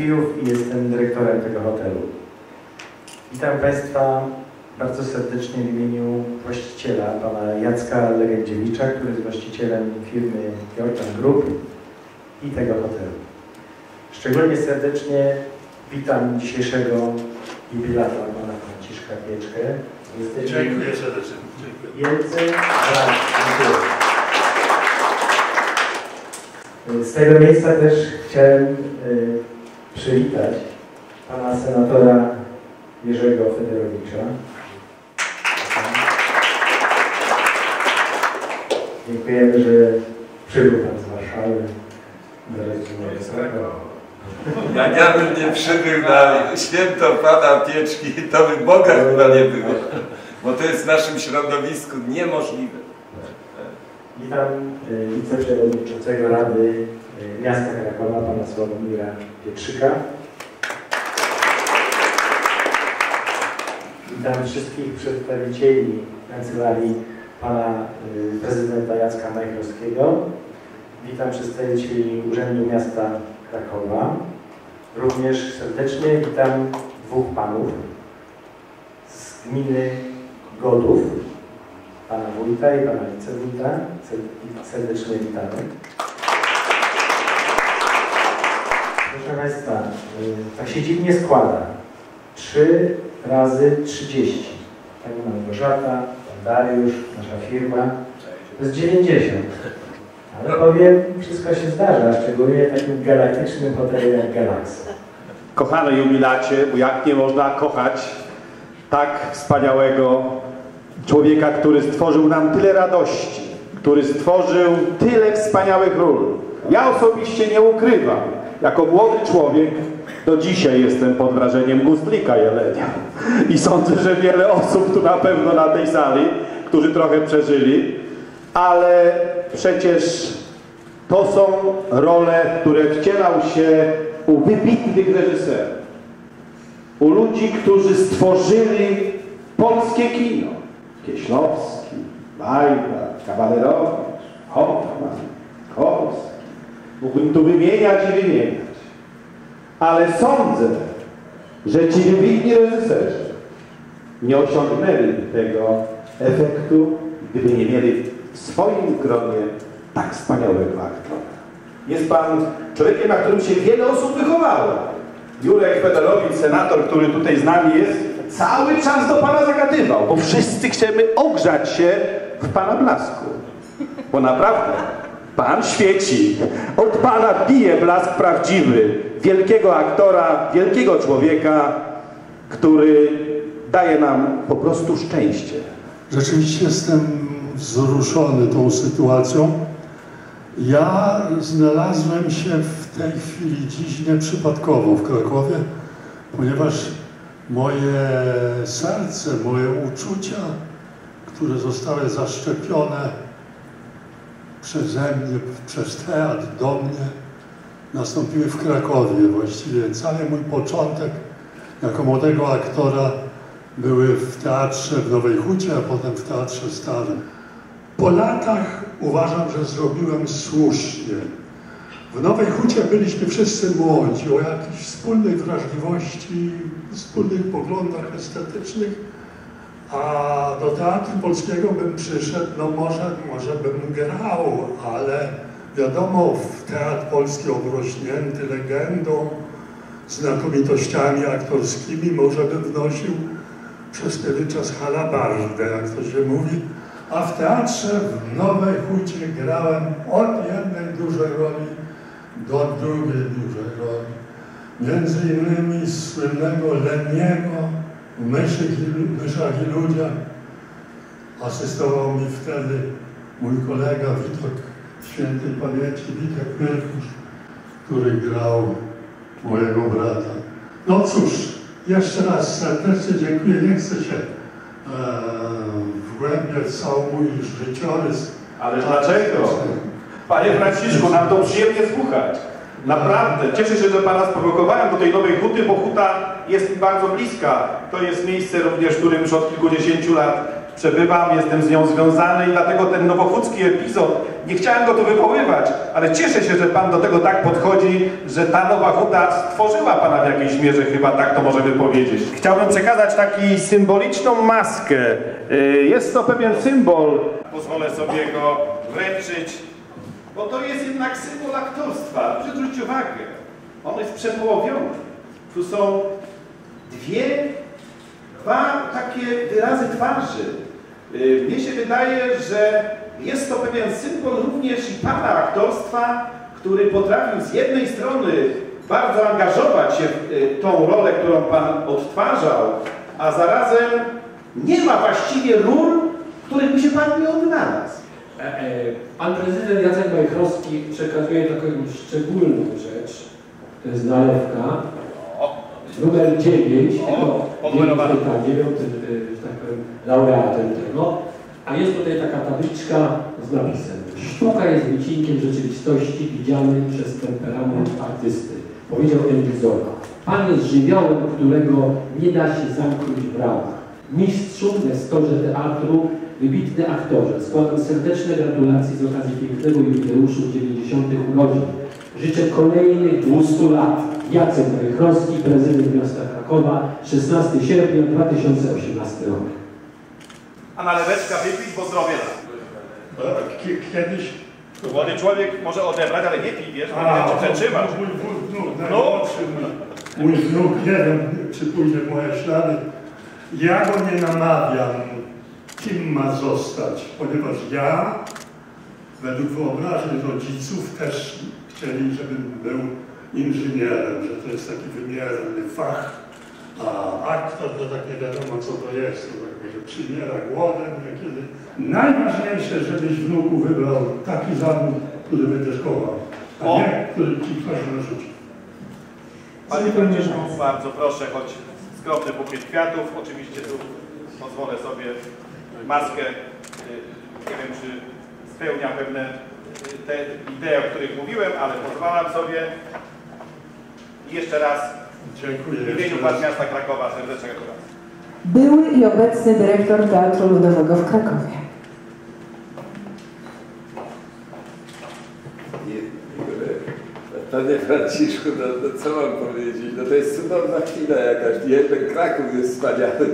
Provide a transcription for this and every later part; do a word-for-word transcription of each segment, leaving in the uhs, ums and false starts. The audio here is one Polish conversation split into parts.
Kijów i jestem dyrektorem tego hotelu. Witam Państwa bardzo serdecznie w imieniu właściciela, pana Jacka Legędziewicza, który jest właścicielem firmy Jordan Group i tego hotelu. Szczególnie serdecznie witam dzisiejszego jubilata, pana Franciszka Pieczkę. Jesteśmy Dziękuję serdecznie. Wielce dziękuję. Z tego miejsca też chciałem y, przywitać pana senatora Jerzego Federowicza. Dziękujemy, że przybył pan z Warszawy. Ja, ja bym nie przybył na święto pana Pieczki, to by Boga chyba nie było, bo to jest w naszym środowisku niemożliwe. Witam y, wiceprzewodniczącego Rady y, Miasta Krakowa, pana Sławomira Pietrzyka. Witam wszystkich przedstawicieli kancelarii pana y, prezydenta Jacka Majchrowskiego. Witam przedstawicieli Urzędu Miasta Krakowa. Również serdecznie witam dwóch panów z gminy Godów, pana wójta i pana wicewójta. Serdecznie witamy. Proszę Państwa, tak się dziwnie składa. trzy razy trzydzieści. Pani Małgorzata, pan Dariusz, nasza firma. To jest dziewięćdziesiąt. Ale powiem, wszystko się zdarza, szczególnie w takim galaktycznym hotelu jak Galaxy. Kochany jubilacie, bo jak nie można kochać tak wspaniałego człowieka, który stworzył nam tyle radości, który stworzył tyle wspaniałych ról. Ja osobiście nie ukrywam, jako młody człowiek do dzisiaj jestem pod wrażeniem Gustlika Jelenia. I sądzę, że wiele osób tu na pewno na tej sali, którzy trochę przeżyli, ale przecież to są role, które wcielał się u wybitnych reżyserów, u ludzi, którzy stworzyli polskie kino. Kieślowski, Majda, Kawalerowicz, Hoffman, Kolski. Mógłbym tu wymieniać i wymieniać. Ale sądzę, że ci wybitni reżyserzy nie osiągnęli tego efektu, gdyby nie mieli w swoim gronie tak wspaniałego aktora. Jest pan człowiekiem, na którym się wiele osób wychowało. Jurek Federowicz, senator, który tutaj z nami jest, cały czas do pana zagadywał, bo wszyscy chcemy ogrzać się w pana blasku. Bo naprawdę, pan świeci. Od pana bije blask prawdziwy. Wielkiego aktora, wielkiego człowieka, który daje nam po prostu szczęście. Rzeczywiście jestem wzruszony tą sytuacją. Ja znalazłem się w tej chwili dziś nieprzypadkowo w Krakowie, ponieważ moje serce, moje uczucia, które zostały zaszczepione przeze mnie, przez teatr, do mnie, nastąpiły w Krakowie. Właściwie cały mój początek jako młodego aktora były w teatrze w Nowej Hucie, a potem w Teatrze Starym. Po latach uważam, że zrobiłem słusznie. W Nowej Hucie byliśmy wszyscy młodzi, o jakiejś wspólnej wrażliwości, wspólnych poglądach estetycznych, a do Teatru Polskiego bym przyszedł, no może, może bym grał, ale wiadomo, w Teatr Polski obrośnięty legendą, znakomitościami aktorskimi, może bym wnosił przez pewien czas halabardę, jak to się mówi, a w teatrze w Nowej Hucie grałem od jednej dużej roli do drugiej dużej roli. Między innymi słynnego Leniego w Myszach i, Myszach i Ludziach. Asystował mi wtedy mój kolega Witek, świętej pamięci Witek Myrkusz, który grał mojego brata. No cóż, jeszcze raz serdecznie dziękuję. Nie chcę się e, wgłębiać cały mój życiorys. Ale dlaczego? Panie Franciszku, nam to przyjemnie słuchać. Naprawdę. Cieszę się, że pana sprowokowałem do tej Nowej Huty, bo Huta jest mi bardzo bliska. To jest miejsce również, w którym już od kilkudziesięciu lat przebywam, jestem z nią związany i dlatego ten nowochódzki epizod, nie chciałem go tu wywoływać, ale cieszę się, że Pan do tego tak podchodzi, że ta Nowa Huta stworzyła Pana w jakiejś mierze, chyba tak to możemy powiedzieć. Chciałbym przekazać taką symboliczną maskę. Jest to pewien symbol, pozwolę sobie go wręczyć, bo to jest jednak symbol aktorstwa. Proszę zwrócić uwagę, on jest przepołowiony. Tu są dwie, dwa takie wyrazy twarzy. Mnie się wydaje, że jest to pewien symbol również i Pana aktorstwa, który potrafił z jednej strony bardzo angażować się w tą rolę, którą Pan odtwarzał, a zarazem nie ma właściwie ról, w których by się Pan nie odnalazł. Pan prezydent Jacek Majchrowski przekazuje taką szczególną rzecz, to jest nalewka, numer dziewięć, dziewiątym, że tak powiem, laureatem tego, a jest tutaj taka tabliczka z napisem: sztuka jest wycinkiem rzeczywistości widzianej przez temperament artysty, powiedział Emil Zola. Pan jest żywiołem, którego nie da się zamknąć w ramach. Mistrzu, nestorze teatru, wybitny aktorze. Składam serdeczne gratulacje z okazji pięknego jubileuszu dziewięćdziesiątych urodzin. Życzę kolejnych dwustu lat. Jacek Majchrowski, prezydent miasta Krakowa, szesnastego sierpnia dwa tysiące osiemnastego roku. A naleweczka wypić, bo zdrowie. Kiedyś... Młody człowiek może odebrać, ale nie pij, wiesz, bo nie przetrzymasz. Mój wnuk, najmłodszy mój, mój wnuk, nie wiem, czy pójdzie w moje ślady. Ja go nie namawiam, kim ma zostać, ponieważ ja, według wyobraźni rodziców, też chcieli, żebym był inżynierem, że to jest taki wymierny fach, a aktor to tak nie wiadomo, co to jest, to tak, że przymiera głodem niekiedy. Najważniejsze, żebyś wnuku wybrał taki zawód, który będziesz kochał, a o. nie, który ci ktoś narzuci. Panie Franciszku, bardzo proszę, choć skromny bukiet kwiatów, oczywiście tu pozwolę sobie maskę, nie wiem, czy spełnia pewne te idee, o których mówiłem, ale pozwalam sobie. I jeszcze raz dziękuję. W imieniu Władz Miasta Krakowa serdecznie gratulacje. Były i obecny dyrektor Teatru Ludowego w Krakowie. Panie Franciszku, no, no co mam powiedzieć? No to jest cudowna chwila jakaś. Nie, ten Kraków jest wspaniały.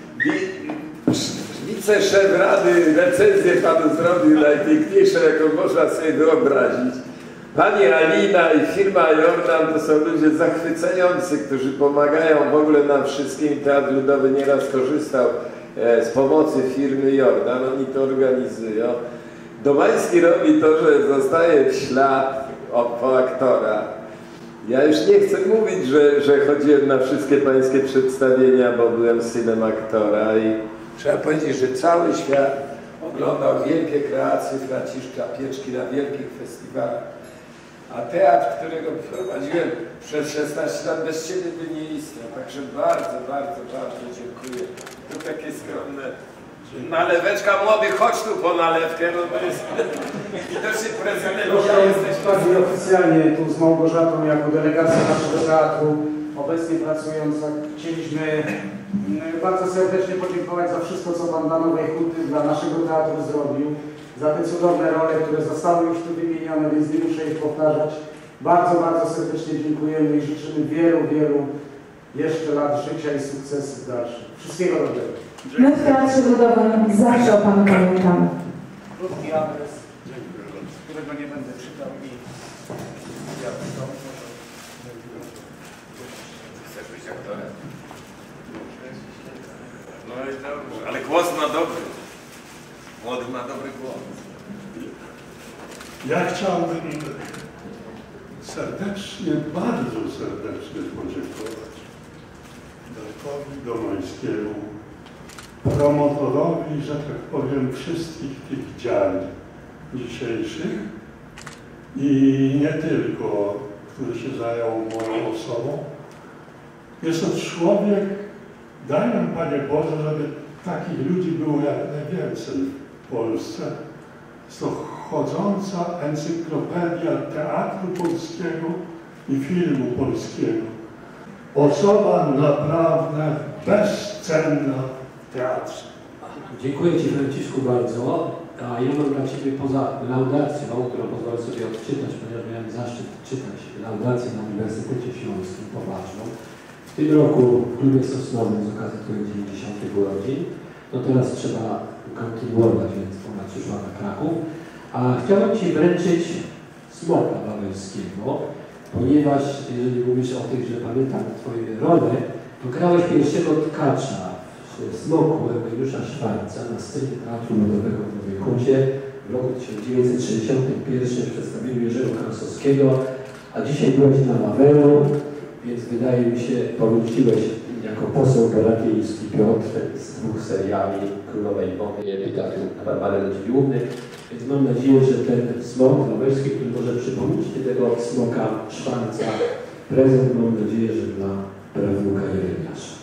Wiceszef Rady recenzję Panu zrobił, najpiękniejszą, jaką można sobie wyobrazić. Pani Alina i firma Jordan to są ludzie zachwycający, którzy pomagają w ogóle nam wszystkim. Teatr Ludowy nieraz korzystał z pomocy firmy Jordan, oni to organizują. Domański robi to, że zostaje w ślad po aktora. Ja już nie chcę mówić, że, że chodziłem na wszystkie pańskie przedstawienia, bo byłem synem aktora i trzeba powiedzieć, że cały świat oglądał wielkie kreacje Franciszka Pieczki na wielkich festiwalach. A teatr, którego prowadziłem przez szesnaście lat, bez Ciebie by nie istniał. Także bardzo, bardzo, bardzo dziękuję. To takie skromne. Naleweczka, młody, chodź tu po nalewkę, bo to jest widocznie prezydent. Ja jesteś bardziej oficjalnie tu z Małgorzatą jako delegacja naszego teatru obecnie pracując. Chcieliśmy bardzo serdecznie podziękować za wszystko, co Pan dla Nowej Huty, dla naszego teatru zrobił. Za te cudowne role, które zostały już tu wymienione, więc nie muszę ich powtarzać. Bardzo, bardzo serdecznie dziękujemy i życzymy wielu, wielu jeszcze lat życia i sukcesów dalszych. Wszystkiego dobrego. My w Teatrze Ludowym zawsze o Panu pamiętamy. Krótki adres, którego nie będę czytał i ja to chcesz być aktorem? No i dobrze, ale głos ma dobry. Młody ma dobry głos. Ja chciałbym serdecznie, bardzo serdecznie podziękować Darkowi Domańskiemu, promotorowi, że tak powiem, wszystkich tych działań dzisiejszych i nie tylko, który się zajął moją osobą. Jest to człowiek, daj nam, Panie Boże, żeby takich ludzi było jak najwięcej w Polsce. Jest to chodząca encyklopedia teatru polskiego i filmu polskiego. Osoba naprawdę bezcenna w teatrze. Dziękuję Ci, Franciszku, bardzo. A ja mam dla Ciebie poza laudacją, którą pozwolę sobie odczytać, ponieważ miałem zaszczyt czytać laudację na Uniwersytecie Śląskim poważną. W tym roku w Klubie Sosnowym z okazji Twoich dziewięćdziesiątych urodzin. No teraz trzeba kontynuować, więc ona przyszła na Kraków. A chciałbym Ci wręczyć smoka wawelskiego, ponieważ jeżeli mówisz o tych, że pamiętam Twoje role, to grałeś pierwszego tkacza w Smoku Eugeniusza Szwarca na scenie Teatru Ludowego w Nowej Hucie w roku tysiąc dziewięćset sześćdziesiątym pierwszym w przedstawieniu Jerzego Krasowskiego, a dzisiaj byłeś na Wawelu, więc wydaje mi się, powróciłeś jako poseł Boratyński Piotr z dwóch seriali Królowej Wody i epitafy Barbary Radziwiłłówny. Więc mam nadzieję, że ten smok wawelski, który może przypomnieć tego smoka Szwarca, prezent mam nadzieję, że dla prawnuka Jeremiasza.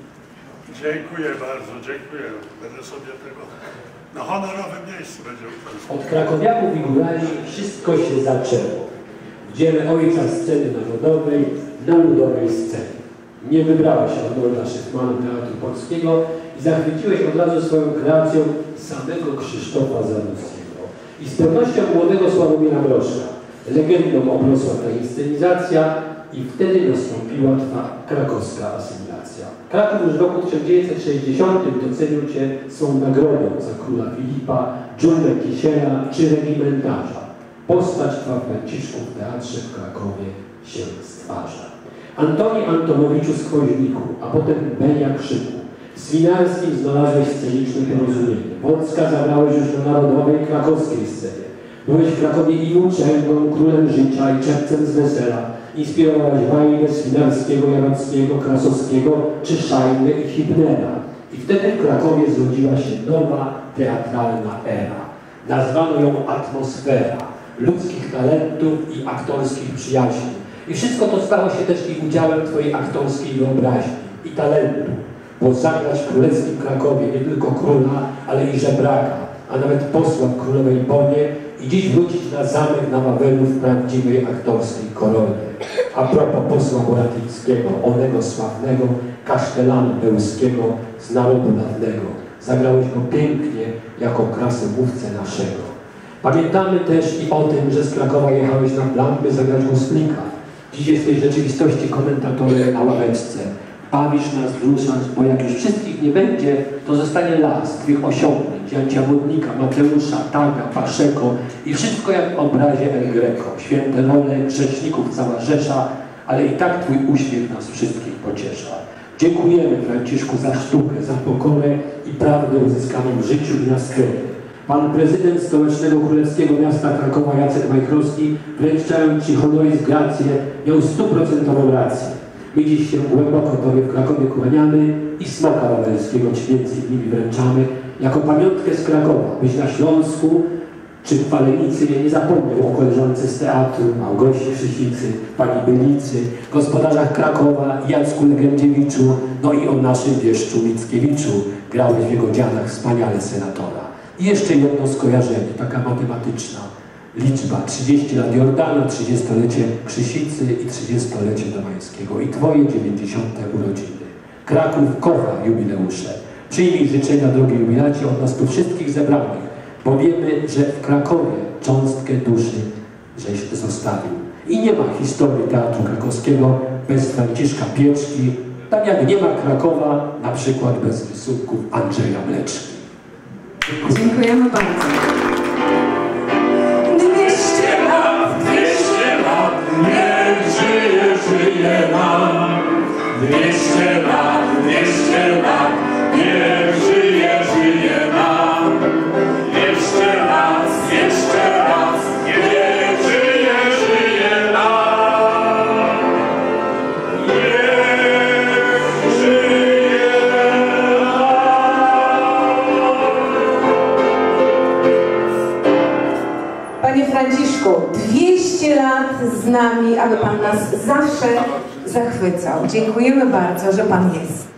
Dziękuję bardzo, dziękuję. Będę sobie tego na honorowym miejscu będzie uczył. Od krakowiaków i górali wszystko się zaczęło. W dziele ojca sceny narodowej na ludowej scenie. Nie wybrałeś Arnolda Szyfmana Teatru Polskiego i zachwyciłeś od razu swoją kreacją samego Krzysztofa Zanussiego. I z pewnością młodego Sławomira Mrożka. Legendą obrosła ta inscenizacja i wtedy nastąpiła twa krakowska asymilacja. Kraków już w roku tysiąc dziewięćset sześćdziesiątym docenił Cię swą nagrodą za króla Filipa, dżunglę Kisiela czy regimentarza. Postać twa Franciszku w teatrze w Krakowie się stwarza. Antoni Antonowiczu z Kwoźniku, a potem Benia Krzyku. Z Winarskim znalazłeś sceniczne porozumienie. Wącka zagrałeś już na narodowej krakowskiej scenie. Byłeś w Krakowie i uczelnią, królem życia i czepcem z wesela. Inspirowałeś Wajdę, Swinarskiego, Jarockiego, Krasowskiego czy Szajnę i Hibnera. I wtedy w Krakowie zrodziła się nowa teatralna era. Nazwano ją atmosfera ludzkich talentów i aktorskich przyjaźni. I wszystko to stało się też i udziałem Twojej aktorskiej wyobraźni i talentu. Bo zagrać w królewskim Krakowie nie tylko króla, ale i żebraka, a nawet posła w królowej Bonie i dziś wrócić na zamek na Wawelu w prawdziwej aktorskiej koronie. A propos posła Boratyńskiego, onego sławnego kasztelanu bełskiego z narodu dawnego. Zagrałeś go pięknie jako krasemówcę naszego. Pamiętamy też i o tym, że z Krakowa jechałeś na plan, by zagrać Gosplika. Dziś jesteś w rzeczywistości komentatorem na ławeczce. Bawisz nas, wzruszasz, bo jak już wszystkich nie będzie, to zostanie las Twych osiągnięć, Jancia Wodnika, Mateusza, Taga, Paszeko i wszystko jak w obrazie El Greco. Święte role, grzeszników cała rzesza, ale i tak Twój uśmiech nas wszystkich pociesza. Dziękujemy, Franciszku, za sztukę, za pokorę i prawdę uzyskaną w życiu i na scenie. Pan prezydent Stołecznego Królewskiego Miasta Krakowa Jacek Majchrowski, wręczając Ci honoris gracie, miał stuprocentową rację. My dziś się głęboko Tobie w Krakowie kłaniamy i smoka wawelskiego Ci między innymi wręczamy jako pamiątkę z Krakowa, byś na Śląsku czy w Falenicy nie zapomniał o koleżance z teatru, Małgosi Krzysicy, pani Bylicy, gospodarzach Krakowa, Jacku Legendziewiczu, no i o naszym wieszczu Mickiewiczu. Grałeś w jego dziadach wspaniale senatora. I jeszcze jedno skojarzenie, taka matematyczna liczba. trzydzieści lat Jordana, trzydziestolecie Krzysicy i trzydziestolecie Domańskiego. I Twoje dziewięćdziesiąte urodziny. Kraków kocha jubileusze. Przyjmij życzenia, drogi jubilacie, od nas tu wszystkich zebranych, bo wiemy, że w Krakowie cząstkę duszy żeś zostawił. I nie ma historii Teatru Krakowskiego bez Franciszka Pieczki, tak jak nie ma Krakowa na przykład bez rysunków Andrzeja Mleczki. Dziękujemy bardzo. Dwieście lat, dwieście lat, niech żyje, żyje nam. Dwieście lat, dwieście lat, niech żyje, żyje nam. Jeszcze raz, jeszcze raz, niech żyje, żyje nam. Niech żyje nam. Panie Franciszku, dwieście lat z nami, aby Pan nas zawsze zachwycał. Dziękujemy bardzo, że Pan jest.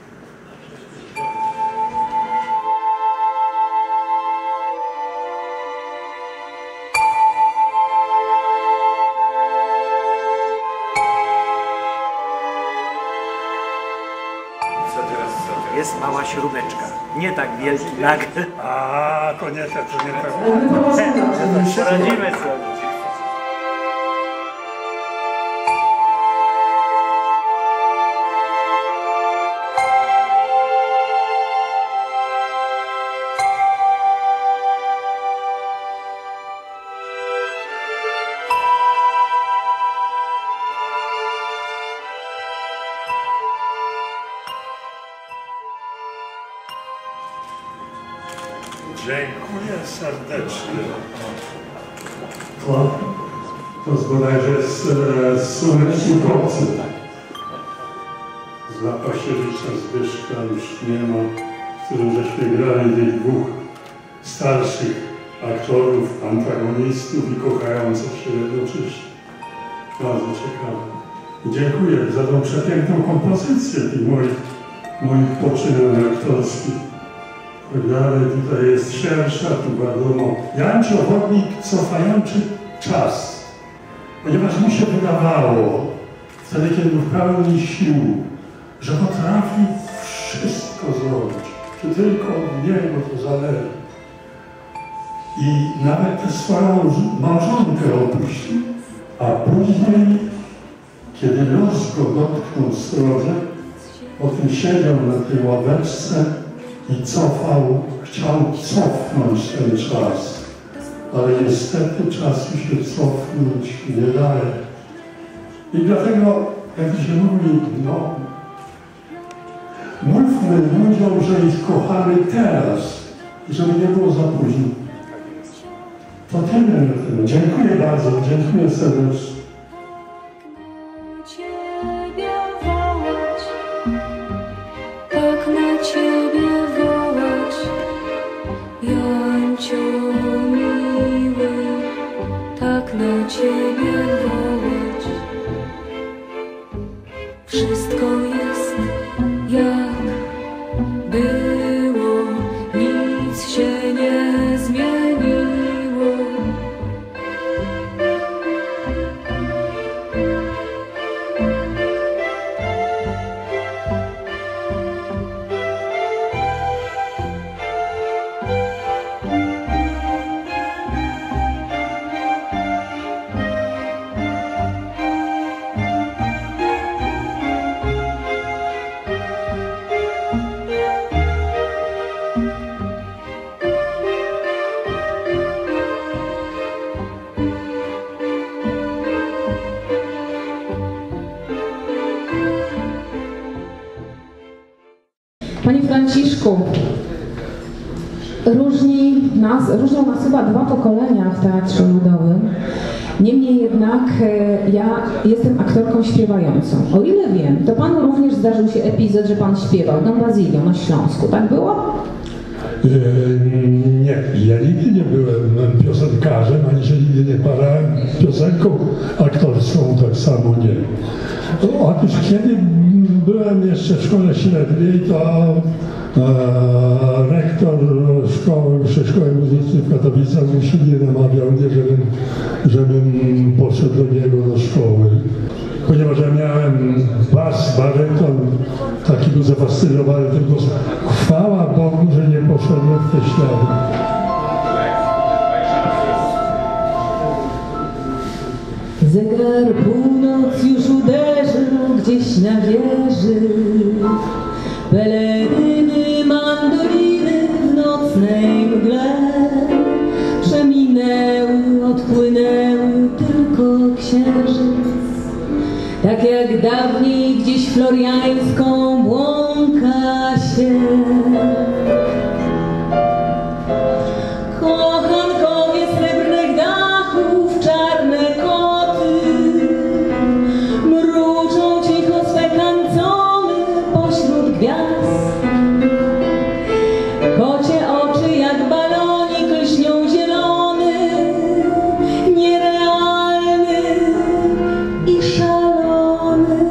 Co teraz, co teraz? Jest mała śrubeczka. Nie tak wielki nagle. A, to nie te, to nie te. Poradzimy sobie. Dziękuję serdecznie. To, to bodajże z, z Słonecznej Kopcy. Z Lapasiewicza Zbyszka już nie ma, z którym żeśmy grali tych dwóch starszych aktorów, antagonistów i kochających się jednocześnie. Bardzo ciekawe. Dziękuję za tą przepiękną kompozycję tych moich, moich poczynań aktorskich. Dalej tutaj jest szersza, tu wiadomo. Jan Ciechownik cofający czas, ponieważ mi się wydawało, wtedy kiedy był w pełni sił, że potrafi wszystko zrobić, że tylko od niego to zależy. I nawet tę swoją małżonkę opuścił, a później, kiedy los go dotknął srodze, potem siedział na tej ławeczce i cofał, chciał cofnąć ten czas, ale niestety czasu się cofnąć nie daje. I dlatego, jak się mówi, no, mówmy ludziom, że ich kochamy teraz, żeby nie było za późno. To tyle na tym. Dziękuję bardzo, dziękuję serdecznie. Tak na Ciebie wołać, Janciu miły, tak na Ciebie wołać. Wszystko jest jak było, nic się nie zmieniło. Panie Franciszku, różni nas, różnią nas chyba dwa pokolenia w Teatrze Ludowym. Niemniej jednak e, ja jestem aktorką śpiewającą. O ile wiem, to Panu również zdarzył się epizod, że Pan śpiewał Don Basilio na Śląsku, tak było? Yy, nie, ja nigdy nie byłem piosenkarzem, ani się nigdy nie parałem piosenką aktorską, tak samo nie. Otóż kiedy byłem jeszcze w szkole średniej, to e, rektor szkoły, Wyższej Szkoły Muzycznej w Katowicach usilnie namawiał mnie, żebym, żebym poszedł do niego do szkoły. Ponieważ ja miałem bas, baryton, taki był zafascynowany tym głosem. Chwała Bogu, że nie poszedłem w te ślady. Zegar północ już uderzył gdzieś na wieży. Peleryny, mandoliny w nocnej mgle przeminęły, odpłynęły tylko księżyc. Tak jak dawniej gdzieś floriańską błąka się. Kochankowie srebrnych dachów, czarne koty mruczą cicho swe kancony pośród gwiazd. Kocie oczy jak balonik lśnią zielony, nierealny i szalony.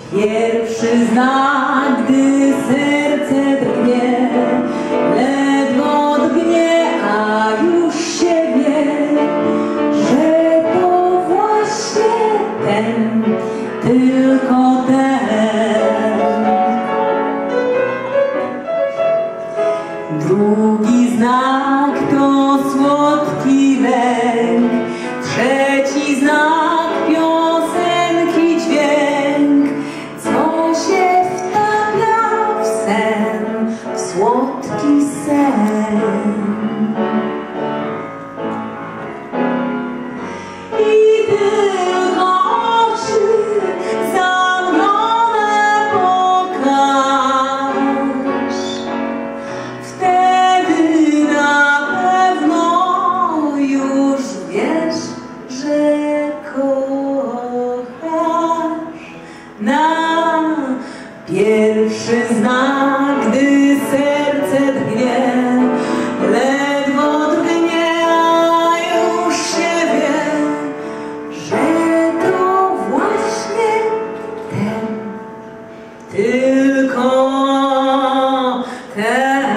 Pierwszy znak, gdy serce drgnie, ledwo drgnie, a już się wie, że to właśnie ten, tylko ten. Drugi znak to słodki lęk, trzeci znak piosenki dźwięk, co się wtapia w sen, w słodki sen. I tylko oczy zamglone pokaż, wtedy na pewno już wiesz, że kochasz. Na pierwszy znak, gdy serce drgnie, ledwo drgnie, a już się wie, że to właśnie ten, tylko ten.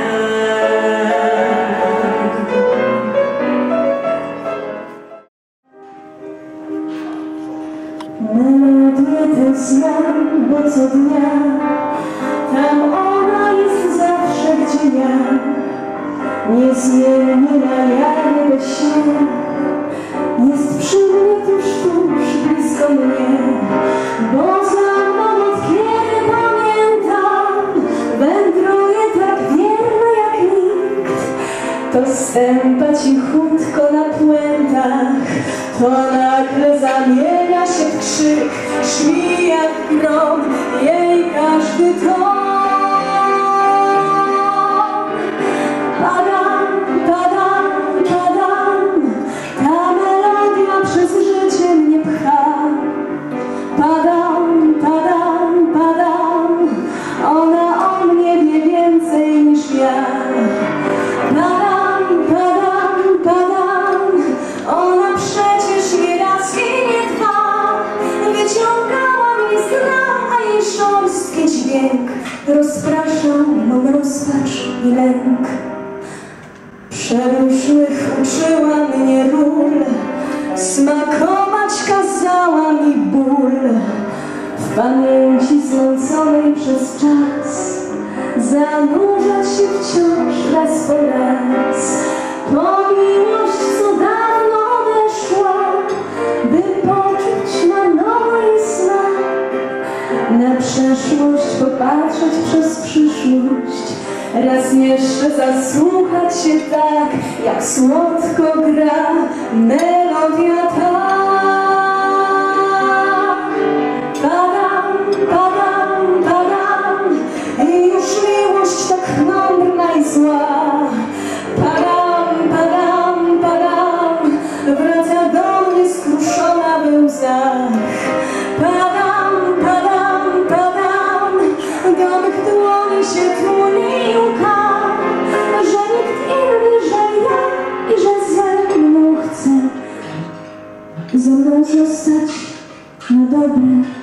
Melodię tę znam, bo co dnia tam ona jest zawsze, gdzie ja niezmiennie na jawie we śnie. Jest przy mnie tuż, tuż blisko mnie, bo za mną od kiedy pamiętam wędruje tak wierna jak nikt. To stępa cichutko na puentach, to nagle zamienia się w krzyk, szmi jak grom jej każdy ton. Padam, padam, padam, ta melodia przez życie mnie pcha. Padam, padam, padam, ona o mnie wie więcej niż ja. Padam, padam, padam, ona przecież nie raz i nie dwa wyciągała mi z dna, a jej szorstki dźwięk rozpraszał mą rozpacz i lęk. Przeróżnych uczyła mnie ról, smakować kazała mi ból. W pamięci zmęczonej przez czas zanurzać się wciąż raz po raz. To miłość, co dawno odeszła, by poczuć na nowo jej smak. Na przeszłość popatrzeć przez przyszłość, raz jeszcze zasłuchać się tak, jak słodko gra melodia ta. Padam, padam, padam i już miłość tak mądra i zła. Padam, padam, padam, wraca do mnie skruszona we łzach. Padam, padam, padam, do mych dłoni się tuli łka, że nikt inny, że ja i że ze mną chce ze mną zostać na dobre.